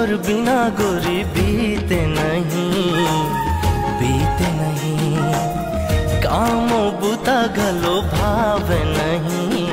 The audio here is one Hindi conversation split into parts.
तोर बिना गोरी बीते नहीं कामो बुता गलो भाव नहीं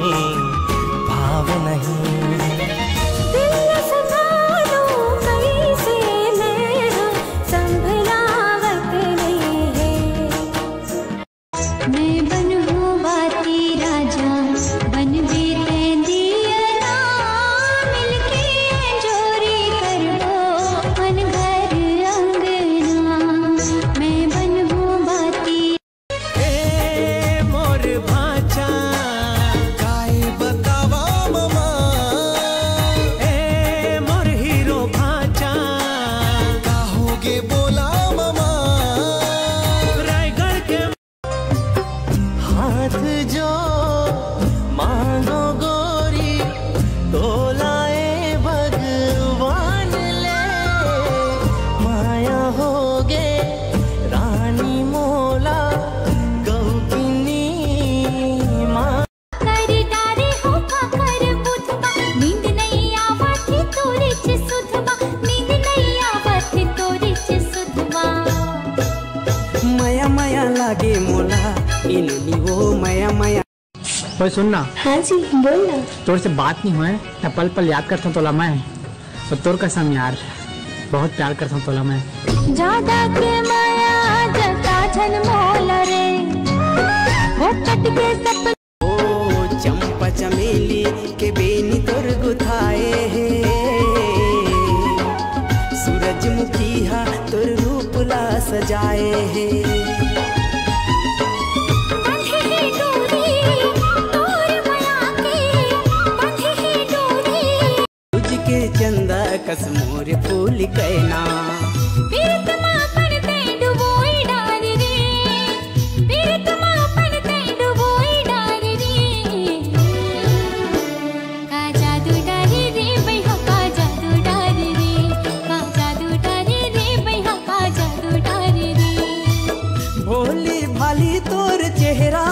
लागे मोला इनुनी वो मया मया। ओए सुनना। हाँ जी बोल ना। तोर से बात नहीं हुए न पल पल याद करता हूँ तोला मैं और तोर कसम यार बहुत प्यार करता हूँ तोला मैं। ज्यादा के माया जता छन मोल रे वो कट के सप ओ चंपा चमेली के बेनी तोर गुथाए है सूरजमुखी हा तोर रूप ला सजाए है चंदा कसमोर फूल कैना भोली भाली तोर चेहरा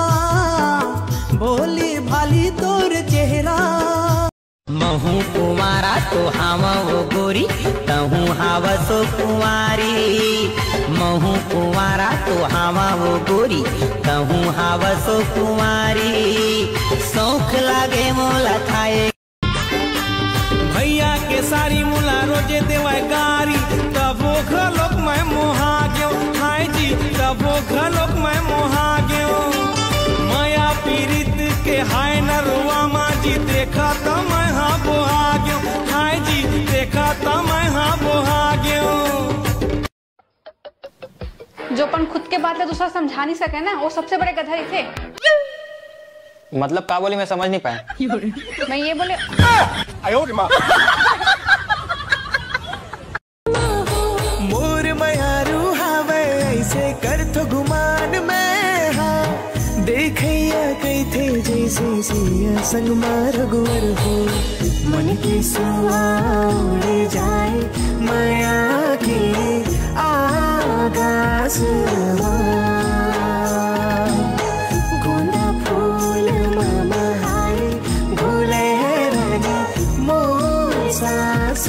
भोली भाली तोर चेहरा महू कुमारा तो हावा वो गोरी तहू हावा सो कुमारी महू कुमारा तो हावा वो गोरी तहू हावा सो कुमारी शौक लागे मोला खाए भैया के सारी मुला रोजे देवा गारी तबो घलोक मैं मोहा गयो हाय जी तबो घलोक मैं मोहा गयो माया पीरित के हाय नरुआ माजी देखा तो मैं हाँ बोहा गयो हाय जी देखा तो मैं हाँ बोहा गयो। जो अपन खुद के बात है दूसरा समझा नहीं सके ना वो सबसे बड़े गधा ही थे। मतलब क्या बोली मैं समझ नहीं पाया। मैं ये बोले मोर मयारू हावे ऐसे कर तो गुमान में हाँ देखैया कई थे जैसे सिया संग मार गुवर हो मन की सुआ उड़ जाए माया के आकाश गोंदा फूल मामा हाय भूले रानी मोर सास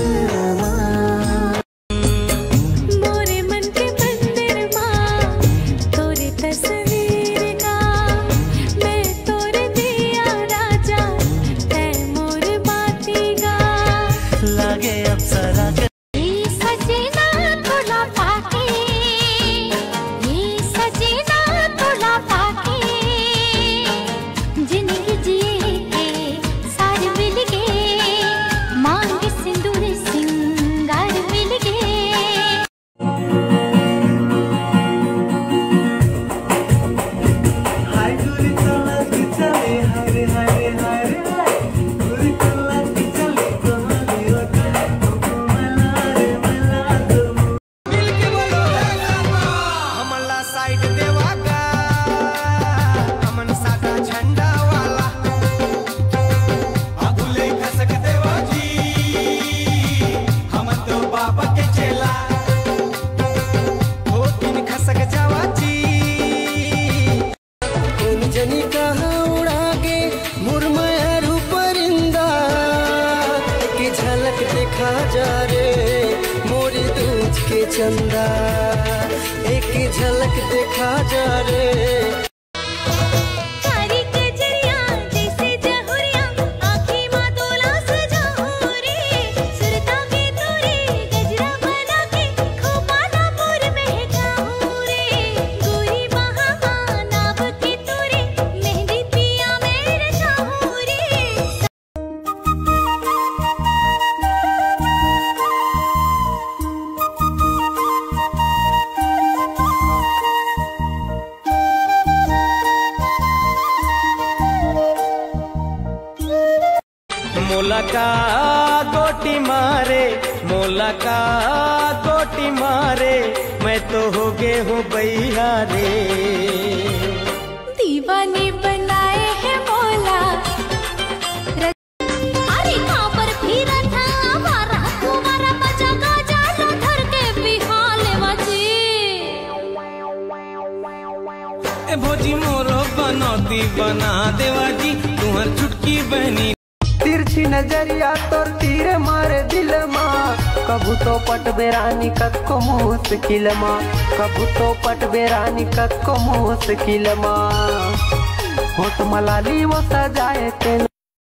देखा जा रे चंदा एक झलक देखा जा रे। मोला का गोटी मारे, मोला का गोटी मारे, मैं तो हो गए हूँ बैया रे। दीवाने बनाए हैं मोला, अरे कहाँ पर फिरा था हमारा तुम्हारा बचा का जालो धर के बिहाले बची। ए भोजी मोरो बनौती बना देवा जी, तुहर छुटकी बहनी। तिरछी नजरिया तोर तीर मारे दिल माँ, कबू तो पट बेरानी कक्को मुश्किल माँ, कबू तो पट बेरानी कक्को मुश्किल माँ। होठ मलाली वो सजाए तेन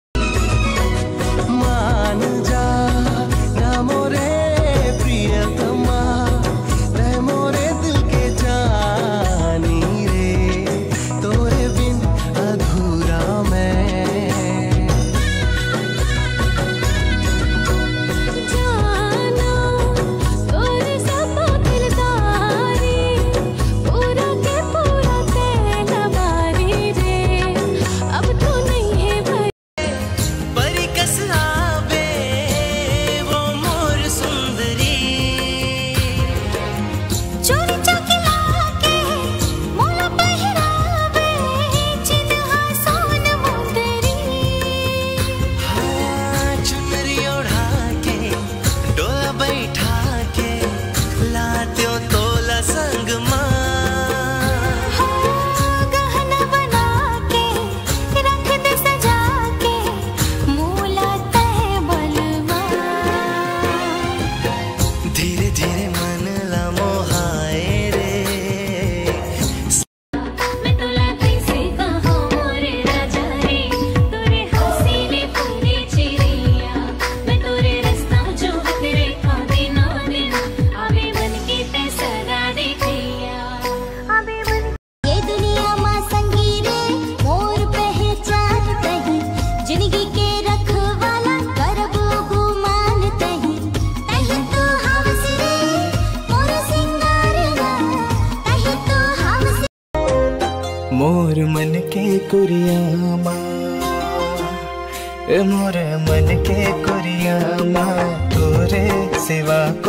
मान जा ना मोरे प्रियतमा, तै मोरे दिल के जानी रे, तोरे बिन अधूरा मैं। मोर मन के कुरिया माँ, मोर मन के कुरिया माँ, तोरे सिवा